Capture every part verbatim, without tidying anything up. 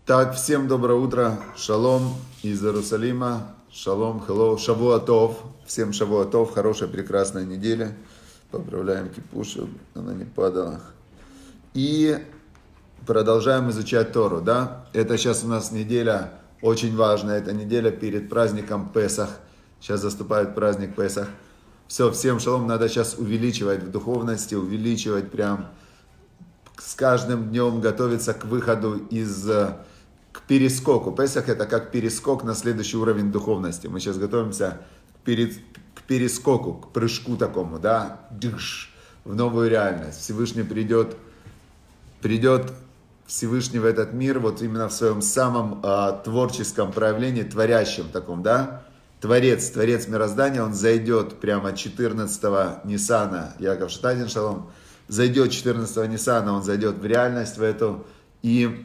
Так, всем доброе утро. Шалом из Иерусалима. Шалом, хеллоу, шавуатов. Всем шавуатов. Хорошая, прекрасная неделя. Поправляем кипушу, она не падала. И продолжаем изучать Тору, да? Это сейчас у нас неделя очень важная. Это неделя перед праздником Песах. Сейчас заступает праздник Песах. Все, всем шалом. Надо сейчас увеличивать в духовности, увеличивать прям с каждым днем готовиться к выходу из... к перескоку. Песах это как перескок на следующий уровень духовности. Мы сейчас готовимся к, перед, к перескоку, к прыжку такому, да, Дыш, в новую реальность. Всевышний придет, придет Всевышний в этот мир, вот именно в своем самом а, творческом проявлении, творящем таком, да, Творец, Творец мироздания, он зайдет прямо четырнадцатого Ниссана, Яков Шатадин Шалом, зайдет четырнадцатого Ниссана, он зайдет в реальность, в эту, и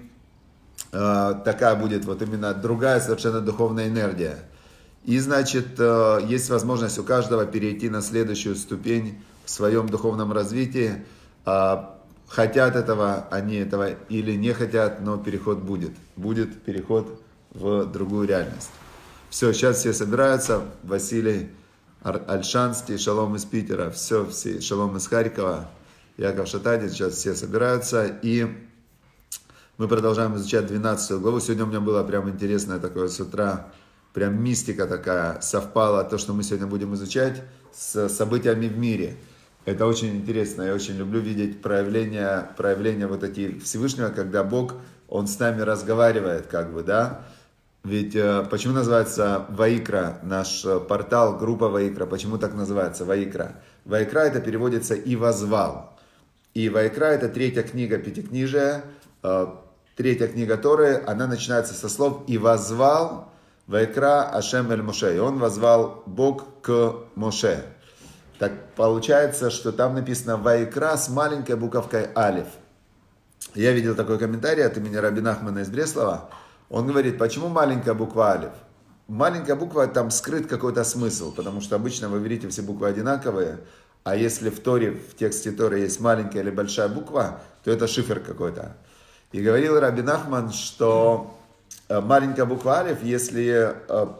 такая будет вот именно другая совершенно духовная энергия. И значит, есть возможность у каждого перейти на следующую ступень в своем духовном развитии. Хотят этого, они этого или не хотят, но переход будет. Будет переход в другую реальность. Все, сейчас все собираются. Василий Альшанский, шалом из Питера. Все, все, шалом из Харькова. Яков Шатадин, сейчас все собираются. И мы продолжаем изучать двенадцатую главу. Сегодня у меня было прям интересное такое с утра, прям мистика такая, совпала то, что мы сегодня будем изучать с событиями в мире. Это очень интересно, я очень люблю видеть проявления, проявления вот эти Всевышнего, когда Бог, Он с нами разговаривает, как бы, да. Ведь почему называется Ваикра, наш портал, группа Ваикра, почему так называется Ваикра? Ваикра это переводится «и возвал». И Ваикра это третья книга Пятикнижия, третья книга Торы, она начинается со слов «И возвал Ваикра Ашем эль Моше». И он возвал Бог к Моше. Так получается, что там написано «Ваикра» с маленькой буковкой «Алиф». Я видел такой комментарий от имени Раби Нахмана из Бреслова. Он говорит, почему маленькая буква «Алиф»? Маленькая буква, там скрыт какой-то смысл, потому что обычно вы видите все буквы одинаковые, а если в Торе, в тексте Торы есть маленькая или большая буква, то это шифр какой-то. И говорил Раби Нахман, что маленькая буква «Алиф», если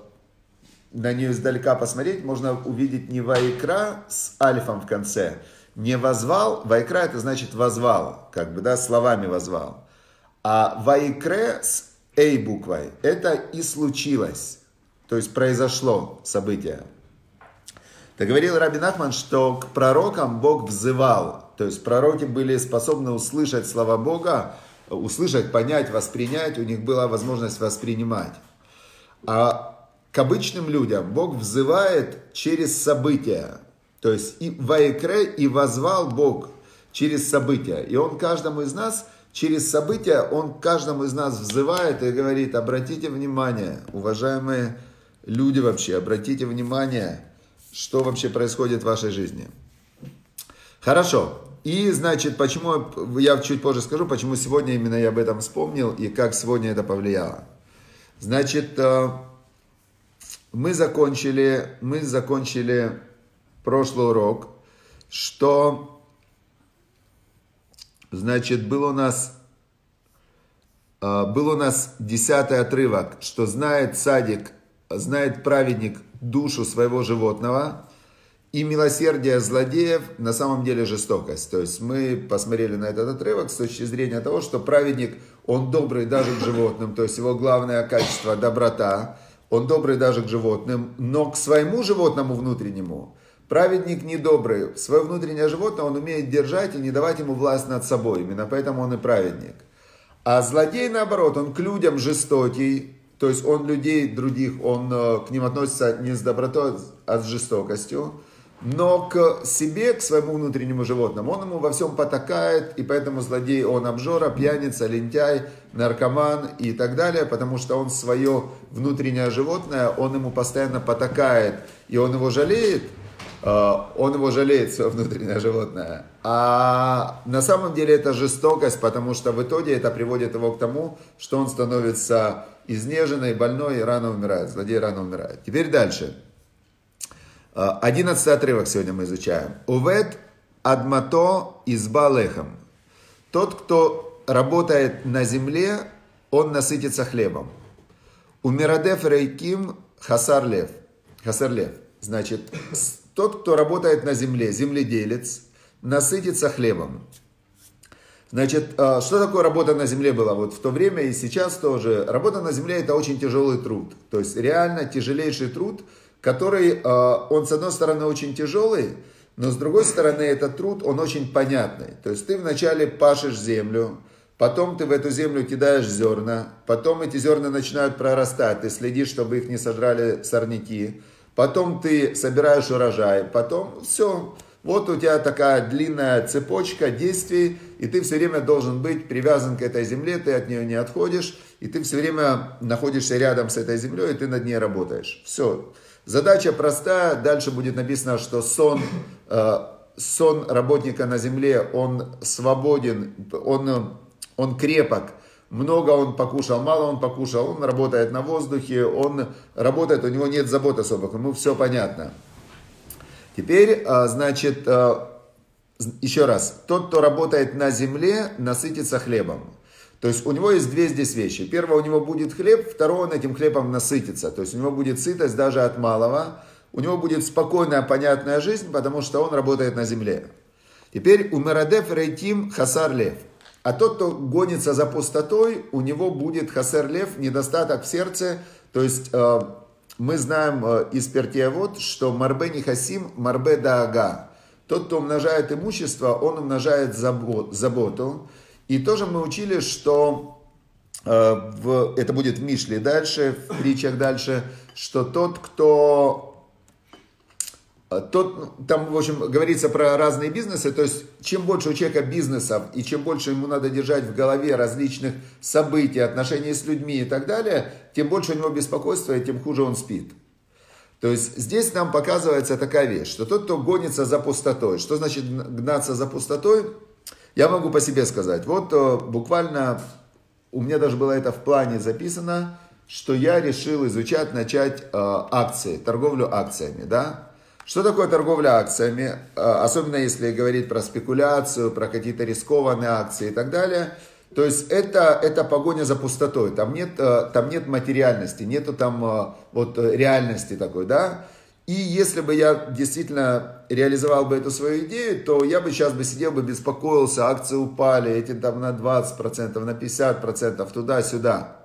на нее издалека посмотреть, можно увидеть не «Ваикра» с «Алифом» в конце, не «возвал», «Ваикра» это значит «возвал», как бы, да, словами «возвал», а «Ваикре» с «Эй» буквой, это «и случилось», то есть произошло событие. Так говорил Раби Нахман, что к пророкам Бог взывал, то есть пророки были способны услышать слова Бога, услышать, понять, воспринять, у них была возможность воспринимать. А к обычным людям Бог взывает через события. То есть и Ваикре, и возвал Бог через события. И Он каждому из нас, через события, Он каждому из нас взывает и говорит, обратите внимание, уважаемые люди вообще, обратите внимание, что вообще происходит в вашей жизни. Хорошо. И, значит, почему, я чуть позже скажу, почему сегодня именно я об этом вспомнил и как сегодня это повлияло. Значит, мы закончили, мы закончили прошлый урок, что, значит, был у нас, был у нас десятый отрывок, что знает цадик, знает праведник душу своего животного, и милосердие злодеев на самом деле жестокость. То есть мы посмотрели на этот отрывок с точки зрения того, что праведник, он добрый даже к животным, то есть его главное качество – доброта, он добрый даже к животным, но к своему животному внутреннему праведник не добрый. Свое внутреннее животное он умеет держать и не давать ему власть над собой, именно поэтому он и праведник. А злодей, наоборот, он к людям жестокий, то есть он людей других, он к ним относится не с добротой, а с жестокостью. Но к себе, к своему внутреннему животному, он ему во всем потакает, и поэтому злодей, он обжора, пьяница, лентяй, наркоман и так далее, потому что он свое внутреннее животное, он ему постоянно потакает, и он его жалеет, он его жалеет, свое внутреннее животное. А на самом деле это жестокость, потому что в итоге это приводит его к тому, что он становится изнеженный, больной и рано умирает, злодей рано умирает. Теперь дальше. Одиннадцатый отрывок сегодня мы изучаем. Увед адмато изба лехам. Тот, кто работает на земле, он насытится хлебом. Умирадеф рейким хасар лев. Хасар лев. Значит, тот, кто работает на земле, земледелец, насытится хлебом. Значит, что такое работа на земле была вот в то время и сейчас тоже? Работа на земле — это очень тяжелый труд. То есть реально тяжелейший труд, который, он с одной стороны очень тяжелый, но с другой стороны этот труд, он очень понятный. То есть ты вначале пашешь землю, потом ты в эту землю кидаешь зерна, потом эти зерна начинают прорастать, ты следишь, чтобы их не сожрали сорняки, потом ты собираешь урожай, потом все. Вот у тебя такая длинная цепочка действий, и ты все время должен быть привязан к этой земле, ты от нее не отходишь, и ты все время находишься рядом с этой землей, и ты над ней работаешь. Все. Задача простая, дальше будет написано, что сон, э, сон работника на земле, он свободен, он, он крепок, много он покушал, мало он покушал, он работает на воздухе, он работает, у него нет забот особых, ему все понятно. Теперь, значит, еще раз, тот, кто работает на земле, насытится хлебом. То есть у него есть две здесь вещи. Первое, у него будет хлеб, второе, он этим хлебом насытится. То есть у него будет сытость даже от малого. У него будет спокойная, понятная жизнь, потому что он работает на земле. Теперь умирадеф рейтим хасар лев. А тот, кто гонится за пустотой, у него будет хасар лев, недостаток в сердце, то есть... Мы знаем из Пертей Авот, что марбе нихасим, марбе даага. Тот, кто умножает имущество, он умножает заботу. И тоже мы учили, что э, в, это будет в Мишле дальше, в притчах дальше, что тот, кто... Тот, там, в общем, говорится про разные бизнесы, то есть, чем больше у человека бизнесов, и чем больше ему надо держать в голове различных событий, отношений с людьми и так далее, тем больше у него беспокойства, и тем хуже он спит. То есть, здесь нам показывается такая вещь, что тот, кто гонится за пустотой, что значит гнаться за пустотой, я могу по себе сказать. Вот буквально, у меня даже было это в плане записано, что я решил изучать, начать э, акции, торговлю акциями, да. Что такое торговля акциями, особенно если говорить про спекуляцию, про какие-то рискованные акции и так далее. То есть это, это погоня за пустотой, там нет, там нет материальности, нету там вот реальности такой, да. И если бы я действительно реализовал бы эту свою идею, то я бы сейчас бы сидел бы, беспокоился, акции упали, эти там на двадцать процентов, на пятьдесят процентов, туда-сюда.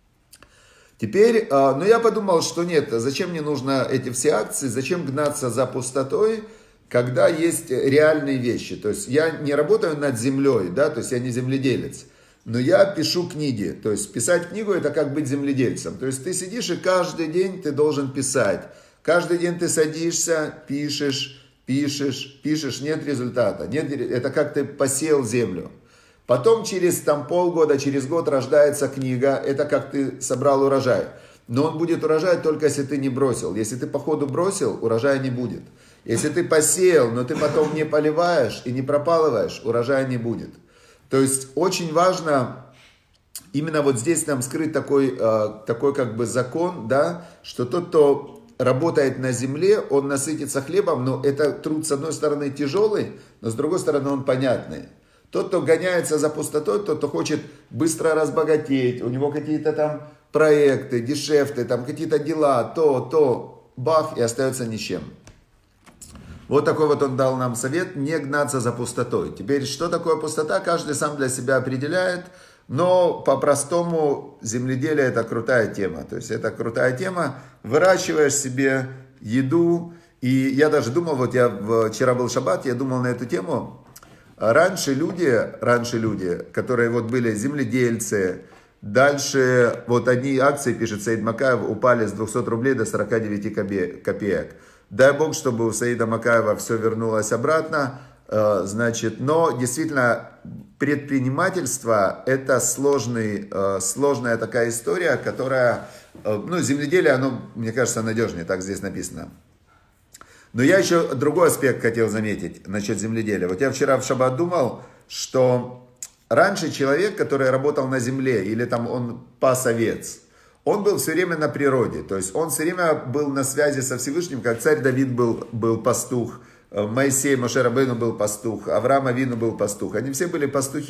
Теперь, ну я подумал, что нет, зачем мне нужны эти все акции, зачем гнаться за пустотой, когда есть реальные вещи. То есть я не работаю над землей, да, то есть я не земледелец, но я пишу книги. То есть писать книгу — это как быть земледельцем. То есть ты сидишь и каждый день ты должен писать. Каждый день ты садишься, пишешь, пишешь, пишешь, нет результата. Нет, это как ты посеял землю. Потом через там, полгода, через год рождается книга, это как ты собрал урожай. Но он будет урожай только если ты не бросил. Если ты по ходу бросил, урожая не будет. Если ты посеял, но ты потом не поливаешь и не пропалываешь, урожая не будет. То есть очень важно, именно вот здесь нам скрыт такой, такой как бы закон, да, что тот, кто работает на земле, он насытится хлебом, но это труд с одной стороны тяжелый, но с другой стороны он понятный. Тот, кто гоняется за пустотой, тот, кто хочет быстро разбогатеть, у него какие-то там проекты, гешефты, там какие-то дела, то, то, бах, и остается ни с чем. Вот такой вот он дал нам совет, не гнаться за пустотой. Теперь, что такое пустота, каждый сам для себя определяет, но по-простому земледелие — это крутая тема. То есть это крутая тема, выращиваешь себе еду, и я даже думал, вот я вчера был шаббат, я думал на эту тему. Раньше люди, раньше люди, которые вот были земледельцы, дальше вот одни акции, пишет Саид Макаев, упали с двухсот рублей до сорока девяти копеек. Дай Бог, чтобы у Саида Макаева все вернулось обратно, значит, но действительно предпринимательство — это сложный, сложная такая история, которая, ну, земледелие, оно, мне кажется, надежнее, так здесь написано. Но я еще другой аспект хотел заметить насчет земледелия. Вот я вчера в шаббат думал, что раньше человек, который работал на земле, или там он пас овец, он был все время на природе. То есть он все время был на связи со Всевышним, как царь Давид был, был пастух, Моисей, Моше Рабейну был пастух, Авраам Авину был пастух. Они все были пастухи,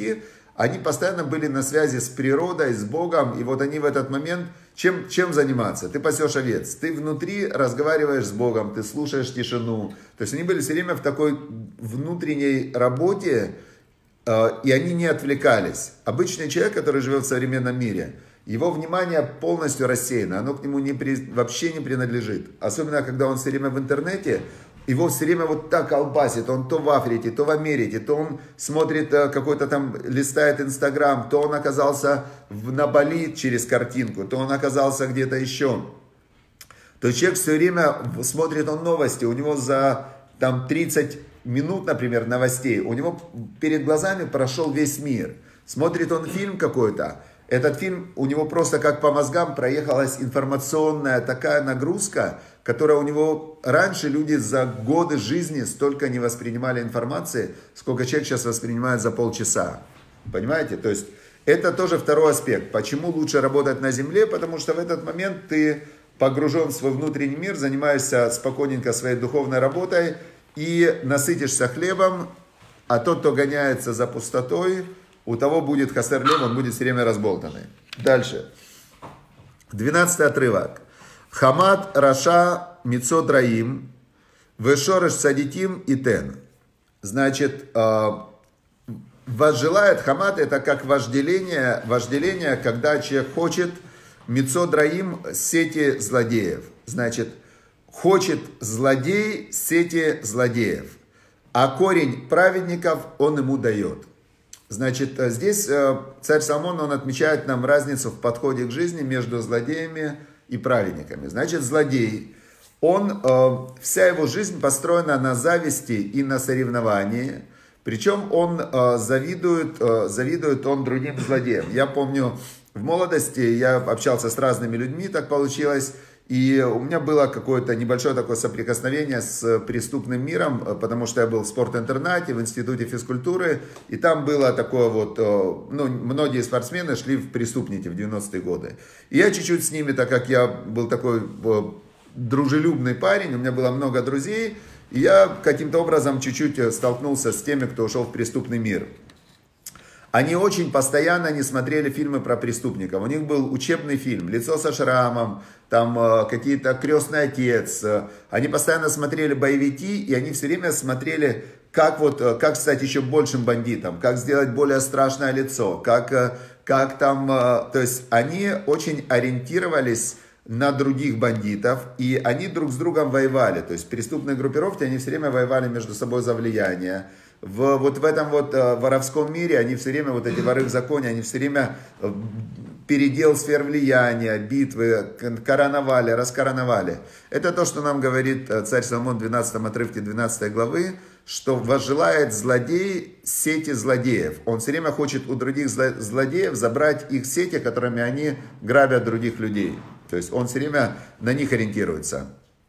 они постоянно были на связи с природой, с Богом, и вот они в этот момент, чем, чем заниматься? Ты пасешь овец, ты внутри разговариваешь с Богом, ты слушаешь тишину. То есть они были все время в такой внутренней работе, и они не отвлекались. Обычный человек, который живет в современном мире, его внимание полностью рассеяно, оно к нему не при, вообще не принадлежит. Особенно, когда он все время в интернете, его все время вот так колбасит, он то в Африке, то в Америке, то он смотрит какой-то там, листает Инстаграм, то он оказался в, на Бали через картинку, то он оказался где-то еще. То есть человек все время смотрит он новости, у него за там тридцать минут, например, новостей, у него перед глазами прошел весь мир. Смотрит он фильм какой-то, этот фильм, у него просто как по мозгам проехалась информационная такая нагрузка, которая у него раньше люди за годы жизни столько не воспринимали информации, сколько человек сейчас воспринимает за полчаса. Понимаете? То есть это тоже второй аспект. Почему лучше работать на земле? Потому что в этот момент ты погружен в свой внутренний мир, занимаешься спокойненько своей духовной работой и насытишься хлебом, а тот, кто гоняется за пустотой, у того будет хасер лев, он будет все время разболтанный. Дальше. Двенадцатый отрывок. Хамат Раша Мицот Раим Вешореш Садитим и Тен. Значит, возжелает Хамат, это как вожделение, вожделение, когда человек хочет Мицот Раим сети злодеев. Значит, хочет злодей сети злодеев, а корень праведников он ему дает. Значит, здесь царь Соломон, он отмечает нам разницу в подходе к жизни между злодеями и праведниками. Значит, злодей, он, вся его жизнь построена на зависти и на соревновании, причем он завидует, завидует он другим злодеям. Я помню, в молодости я общался с разными людьми, так получилось, и у меня было какое-то небольшое такое соприкосновение с преступным миром, потому что я был в спорт-интернате, в институте физкультуры, и там было такое вот, ну, многие спортсмены шли в преступники в девяностые годы. И я чуть-чуть с ними, так как я был такой дружелюбный парень, у меня было много друзей, и я каким-то образом чуть-чуть столкнулся с теми, кто ушел в преступный мир. Они очень постоянно не смотрели фильмы про преступников. У них был учебный фильм «Лицо со шрамом», там э, какие-то «Крестный отец». Они постоянно смотрели боевики, и они все время смотрели, как, вот, как стать еще большим бандитом, как сделать более страшное лицо, как, как там... Э, то есть они очень ориентировались на других бандитов, и они друг с другом воевали. То есть преступные группировки, они все время воевали между собой за влияние. В, вот в этом вот э, воровском мире, они все время, вот эти воры в законе, они все время э, передел сфер влияния, битвы, короновали, раскороновали. Это то, что нам говорит царь Соломон в двенадцатом отрывке двенадцатой главы, что возжелает злодей сети злодеев. Он все время хочет у других злодеев забрать их сети, которыми они грабят других людей. То есть он все время на них ориентируется.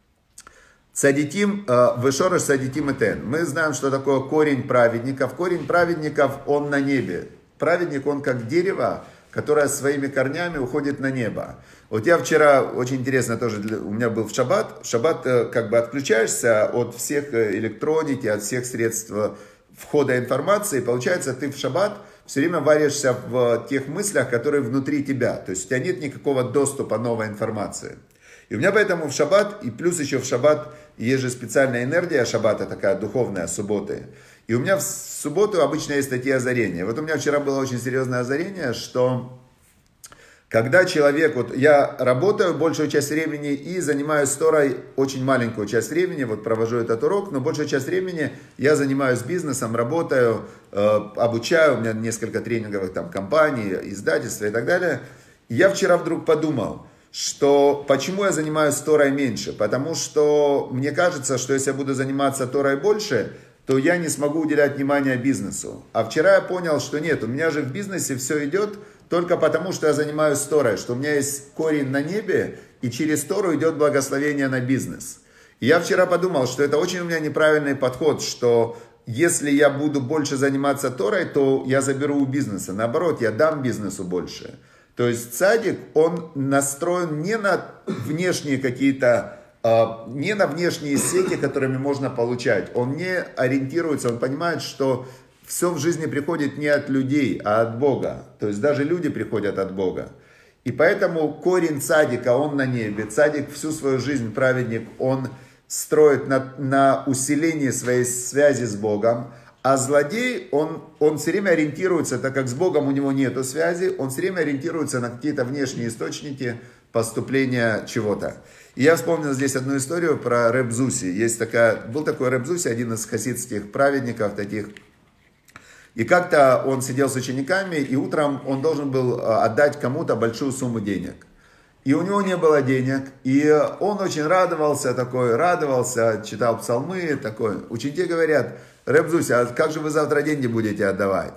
Цадитим, вешореш садитим и тен. Мы знаем, что такое корень праведников. Корень праведников, он на небе. Праведник, он как дерево, которое своими корнями уходит на небо. Вот я вчера, очень интересно тоже, у меня был в шаббат. В шаббат как бы отключаешься от всех электроники, от всех средств входа информации. Получается, ты в шаббат все время варишься в тех мыслях, которые внутри тебя. То есть у тебя нет никакого доступа новой информации. И у меня поэтому в шаббат, и плюс еще в шаббат, есть же специальная энергия шаббата, такая духовная, субботы. И у меня в субботу обычно есть такие озарения. Вот у меня вчера было очень серьезное озарение, что когда человек, вот я работаю большую часть времени и занимаюсь Торой очень маленькую часть времени, вот провожу этот урок, но большую часть времени я занимаюсь бизнесом, работаю, э, обучаю, у меня несколько тренинговых там компаний, издательства и так далее. И я вчера вдруг подумал, что почему я занимаюсь Торой меньше? Потому что мне кажется, что если я буду заниматься Торой больше, то я не смогу уделять внимание бизнесу. А вчера я понял, что нет, у меня же в бизнесе все идет только потому, что я занимаюсь Торой, что у меня есть корень на небе, и через Тору идет благословение на бизнес. И я вчера подумал, что это очень у меня неправильный подход, что если я буду больше заниматься Торой, то я заберу у бизнеса. Наоборот, я дам бизнесу больше. То есть цадик, он настроен не на внешние какие-то, не на внешние сети, которыми можно получать. Он не ориентируется, он понимает, что все в жизни приходит не от людей, а от Бога. То есть даже люди приходят от Бога. И поэтому корень цадика, он на небе. Цадик всю свою жизнь, праведник, он строит на, на усилении своей связи с Богом. А злодей, он, он все время ориентируется, так как с Богом у него нет связи, он все время ориентируется на какие-то внешние источники поступления чего-то. И я вспомнил здесь одну историю про Реб Зуси. Есть такая, был такой Реб Зуси, один из хасидских праведников таких. И как-то он сидел с учениками, и утром он должен был отдать кому-то большую сумму денег. И у него не было денег, и он очень радовался, такой, радовался, читал псалмы, такой. Ученики говорят: Реб Зуси, а как же вы завтра деньги будете отдавать?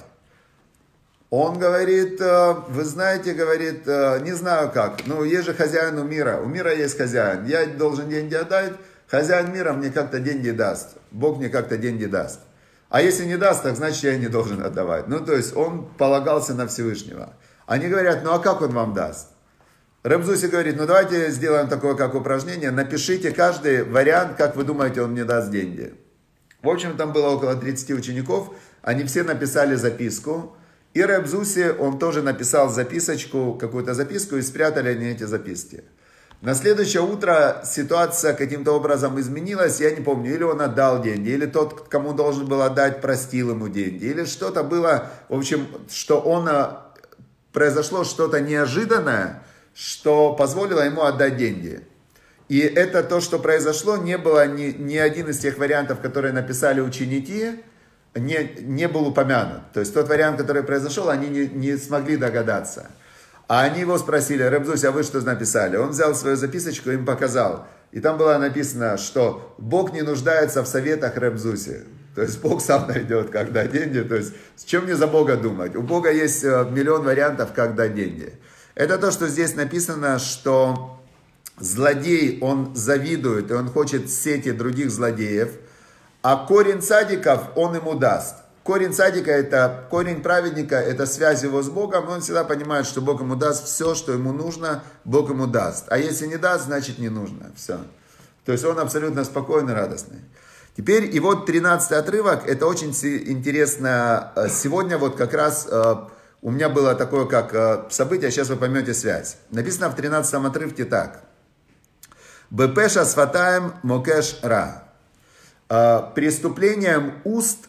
Он говорит: вы знаете, говорит, не знаю как, ну есть же хозяин у мира, у мира есть хозяин, я должен деньги отдать, хозяин мира мне как-то деньги даст, Бог мне как-то деньги даст. А если не даст, так значит я и не должен отдавать. Ну то есть он полагался на Всевышнего. Они говорят: ну а как он вам даст? Реб Зуси говорит: ну давайте сделаем такое как упражнение, напишите каждый вариант, как вы думаете он мне даст деньги. В общем, там было около тридцати учеников, они все написали записку. И Реб Зуси, он тоже написал записочку, какую-то записку, и спрятали они эти записки. На следующее утро ситуация каким-то образом изменилась, я не помню, или он отдал деньги, или тот, кому должен был отдать, простил ему деньги, или что-то было, в общем, что он, произошло что-то неожиданное, что позволило ему отдать деньги. И это то, что произошло, не было ни, ни один из тех вариантов, которые написали ученики, Не, не был упомянут. То есть тот вариант, который произошел, они не, не смогли догадаться. А они его спросили: Реб Зуси, а вы что написали? Он взял свою записочку, им показал. И там было написано, что Бог не нуждается в советах Реб Зуси. То есть Бог сам найдет, как дать деньги. То есть с чем мне за Бога думать? У Бога есть миллион вариантов, как дать деньги. Это то, что здесь написано, что злодей, он завидует, и он хочет сети других злодеев. А корень цадиков он ему даст. Корень цадика, это корень праведника, это связь его с Богом. Он всегда понимает, что Бог ему даст все, что ему нужно, Бог ему даст. А если не даст, значит не нужно. Все. То есть он абсолютно спокойный, радостный. Теперь и вот тринадцатый отрывок, это очень интересно. Сегодня вот как раз у меня было такое как событие, сейчас вы поймете связь. Написано в тринадцатом отрывке так. Бепеша сватаем мокеш ра. Преступлением уст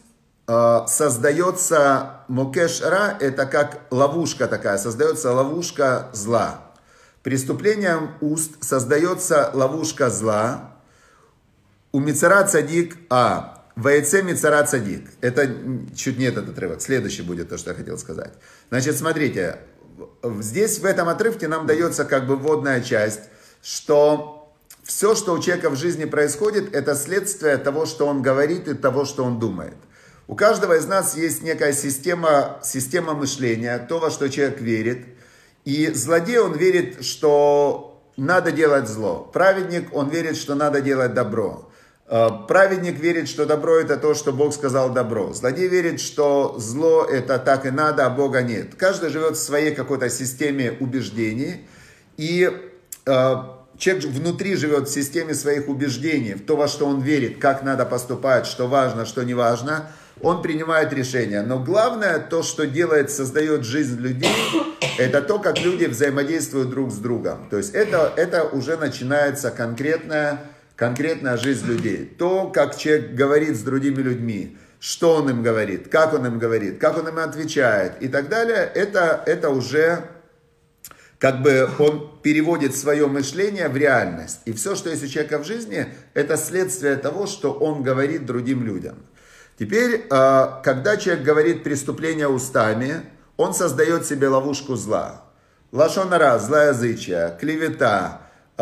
создается мокеш ра, это как ловушка такая, создается ловушка зла. Преступлением уст создается ловушка зла. У мицара цадик, а, ваэце мицара цадик. Это чуть не этот отрывок, следующий будет то, что я хотел сказать. Значит, смотрите, здесь в этом отрывке нам дается как бы вводная часть, что все, что у человека в жизни происходит, это следствие того, что он говорит, и того, что он думает. У каждого из нас есть некая система, система мышления, то, во что человек верит. И злодей, он верит, что надо делать зло. Праведник, он верит, что надо делать добро. Праведник верит, что добро это то, что Бог сказал добро. Злодей верит, что зло это так и надо, а Бога нет. Каждый живет в своей какой-то системе убеждений. И человек внутри живет в системе своих убеждений, в то, во что он верит, как надо поступать, что важно, что не важно. Он принимает решения. Но главное, то, что делает, создает жизнь людей, это то, как люди взаимодействуют друг с другом. То есть это, это уже начинается конкретная, конкретная жизнь людей. То, как человек говорит с другими людьми, что он им говорит, как он им говорит, как он им отвечает и так далее, это, это уже... Как бы он переводит свое мышление в реальность. И все, что есть у человека в жизни, это следствие того, что он говорит другим людям. Теперь, когда человек говорит преступление устами, он создает себе ловушку зла. Лашон ара, злоязычие, клевета,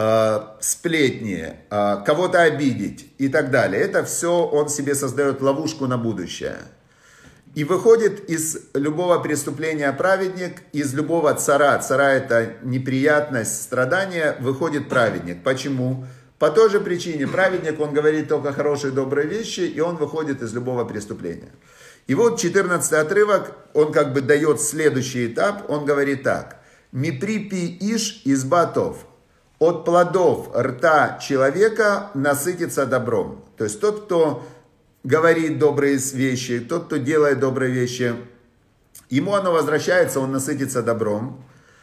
сплетни, кого-то обидеть и так далее. Это все он себе создает ловушку на будущее. И выходит из любого преступления праведник, из любого цара, цара это неприятность, страдание, выходит праведник. Почему? По той же причине, праведник, он говорит только хорошие, добрые вещи, и он выходит из любого преступления. И вот четырнадцатый отрывок, он как бы дает следующий этап, он говорит так. «Мипри пи иш из батов». От плодов рта человека насытится добром. То есть тот, кто говорит добрые вещи, тот, кто делает добрые вещи, ему оно возвращается, он насытится добром.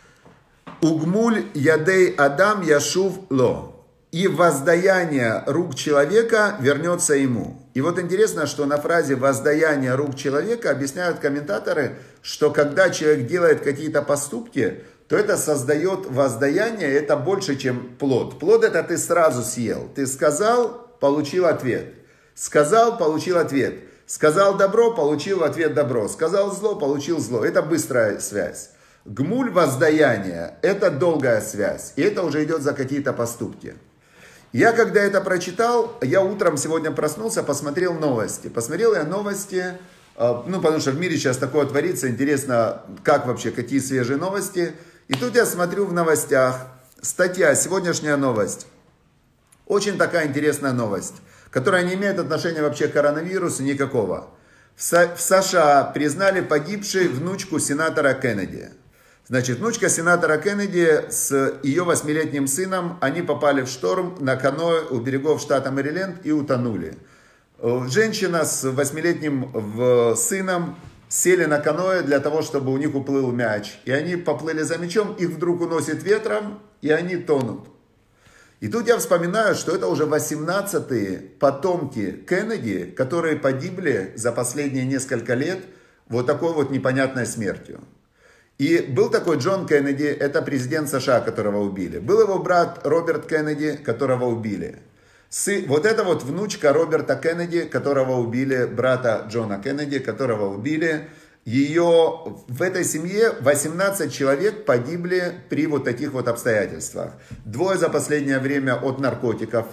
Угмуль ядей адам яшув ло. И воздаяние рук человека вернется ему. И вот интересно, что на фразе воздаяние рук человека объясняют комментаторы, что когда человек делает какие-то поступки, то это создает воздаяние, это больше, чем плод. Плод это ты сразу съел. Ты сказал, получил ответ. Сказал, получил ответ. Сказал добро, получил ответ добро. Сказал зло, получил зло. Это быстрая связь. Гмуль воздаяние – это долгая связь. И это уже идет за какие-то поступки. Я когда это прочитал, я утром сегодня проснулся, посмотрел новости. Посмотрел я новости, ну потому что в мире сейчас такое творится, интересно, как вообще, какие свежие новости. И тут я смотрю в новостях, статья, сегодняшняя новость. Очень такая интересная новость, которая не имеет отношения вообще к коронавирусу никакого. В США признали погибшей внучку сенатора Кеннеди. Значит, внучка сенатора Кеннеди с ее восьмилетним сыном, они попали в шторм на каноэ у берегов штата Мэриленд и утонули. Женщина с восьмилетним сыном сели на каноэ для того, чтобы у них уплыл мяч. И они поплыли за мячом, их вдруг уносит ветром, и они тонут. И тут я вспоминаю, что это уже восемнадцатые потомки Кеннеди, которые погибли за последние несколько лет вот такой вот непонятной смертью. И был такой Джон Кеннеди, это президент США, которого убили. Был его брат Роберт Кеннеди, которого убили. Сы, вот это вот внучка Роберта Кеннеди, которого убили, брата Джона Кеннеди, которого убили. Ее, в этой семье восемнадцать человек погибли при вот таких вот обстоятельствах. Двое за последнее время от наркотиков.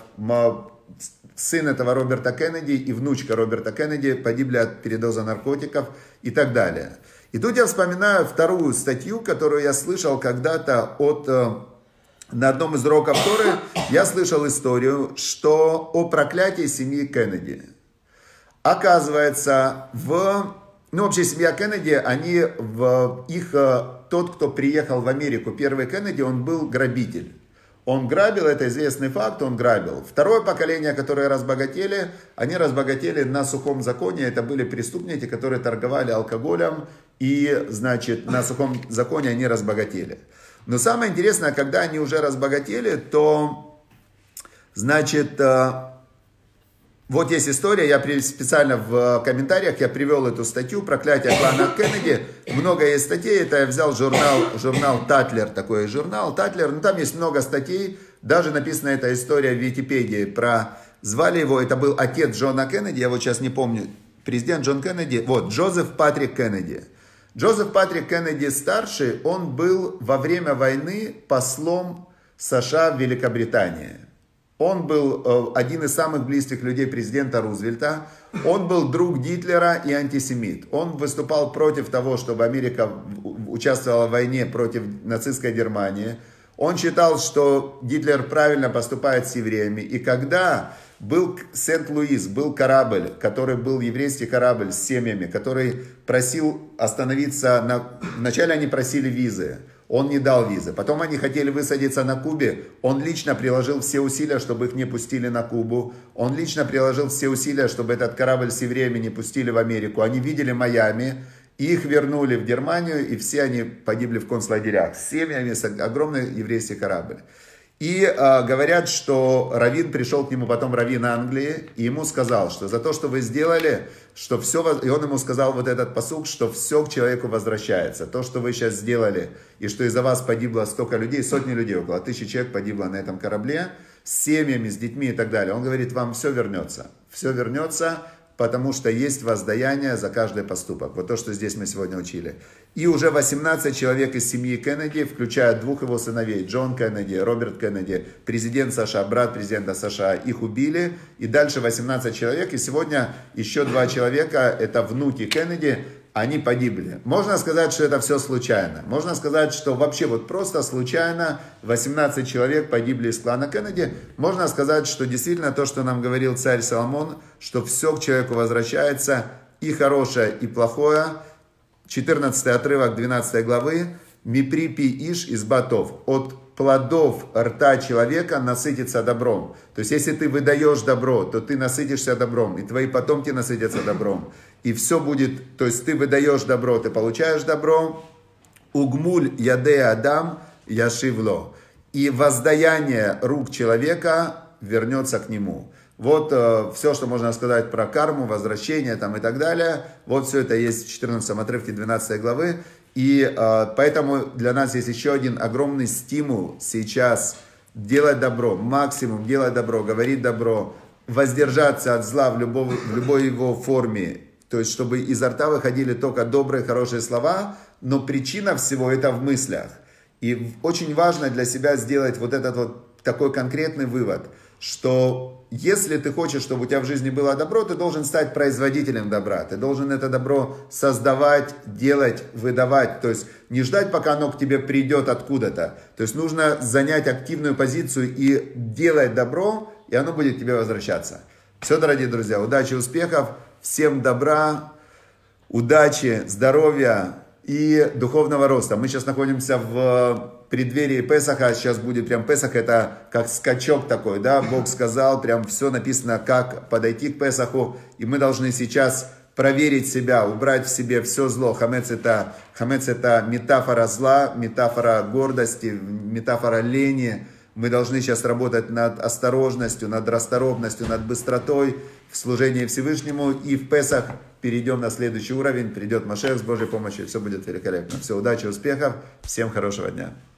Сын этого Роберта Кеннеди и внучка Роберта Кеннеди погибли от передоза наркотиков и так далее. И тут я вспоминаю вторую статью, которую я слышал когда-то от, на одном из уроков Торы, я слышал историю, что о проклятии семьи Кеннеди. Оказывается, в, ну вообще семья Кеннеди, они, в их, тот, кто приехал в Америку, первый Кеннеди, он был грабитель. Он грабил, это известный факт, он грабил. Второе поколение, которые разбогатели, они разбогатели на сухом законе. Это были преступники, которые торговали алкоголем. И, значит, на сухом законе они разбогатели. Но самое интересное, когда они уже разбогатели, то, значит, вот есть история, я специально в комментариях, я привел эту статью «Проклятие клана Кеннеди». Много есть статей, это я взял журнал, журнал «Татлер», такой журнал «Татлер». Ну, там есть много статей, даже написана эта история в Википедии про... Звали его, это был отец Джона Кеннеди, я вот сейчас не помню, президент Джон Кеннеди, вот, Джозеф Патрик Кеннеди. Джозеф Патрик Кеннеди старший, он был во время войны послом США в Великобритании. Он был один из самых близких людей президента Рузвельта. Он был друг Гитлера и антисемит. Он выступал против того, чтобы Америка участвовала в войне против нацистской Германии. Он считал, что Гитлер правильно поступает с евреями. И когда был Сент-Луис, был корабль, который был еврейский корабль с семьями, который просил остановиться, на... вначале они просили визы. Он не дал визы. Потом они хотели высадиться на Кубе. Он лично приложил все усилия, чтобы их не пустили на Кубу. Он лично приложил все усилия, чтобы этот корабль с евреями не пустили в Америку. Они видели Майами, их вернули в Германию, и все они погибли в концлагерях. С семьями, с огромный еврейский корабль. И э, говорят, что раввин пришел к нему потом, раввин Англии, и ему сказал, что за то, что вы сделали, что все, и он ему сказал вот этот пасук, что все к человеку возвращается. То, что вы сейчас сделали, и что из-за вас погибло столько людей, сотни людей, около тысячи человек погибло на этом корабле, с семьями, с детьми и так далее. Он говорит, вам все вернется. Все вернется, потому что есть воздаяние за каждый поступок. Вот то, что здесь мы сегодня учили. И уже восемнадцать человек из семьи Кеннеди, включая двух его сыновей, Джон Кеннеди, Роберт Кеннеди, президент США, брат президента США, их убили. И дальше восемнадцать человек. И сегодня еще два человека, это внуки Кеннеди, они погибли. Можно сказать, что это все случайно. Можно сказать, что вообще вот просто случайно восемнадцать человек погибли из клана Кеннеди. Можно сказать, что действительно то, что нам говорил царь Соломон, что все к человеку возвращается, и хорошее, и плохое. четырнадцатый отрывок двенадцатой главы. Мипри пи иш из батов. От плодов рта человека насытиться добром. То есть, если ты выдаешь добро, то ты насытишься добром, и твои потомки насытятся добром. И все будет, то есть, ты выдаешь добро, ты получаешь добро. Угмуль яде адам яшивло. И воздаяние рук человека вернется к нему. Вот э, все, что можно сказать про карму, возвращение там, и так далее. Вот все это есть в четырнадцатом отрывке двенадцатой главы. И э, поэтому для нас есть еще один огромный стимул сейчас делать добро, максимум делать добро, говорить добро, воздержаться от зла в, любого, в любой его форме. То есть, чтобы изо рта выходили только добрые, хорошие слова, но причина всего это в мыслях. И очень важно для себя сделать вот этот вот такой конкретный вывод, что если ты хочешь, чтобы у тебя в жизни было добро, ты должен стать производителем добра. Ты должен это добро создавать, делать, выдавать. То есть не ждать, пока оно к тебе придет откуда-то. То есть нужно занять активную позицию и делать добро, и оно будет к тебе возвращаться. Все, дорогие друзья, удачи, успехов, всем добра, удачи, здоровья и духовного роста. Мы сейчас находимся в преддверии Песаха, сейчас будет прям Песах, это как скачок такой, да, Бог сказал, прям все написано, как подойти к Песаху, и мы должны сейчас проверить себя, убрать в себе все зло. Хамец это, хамец это метафора зла, метафора гордости, метафора лени. Мы должны сейчас работать над осторожностью, над расторопностью, над быстротой в служении Всевышнему, и в Песах перейдем на следующий уровень, придет Машех с Божьей помощью, все будет великолепно. Все, удачи, успехов, всем хорошего дня.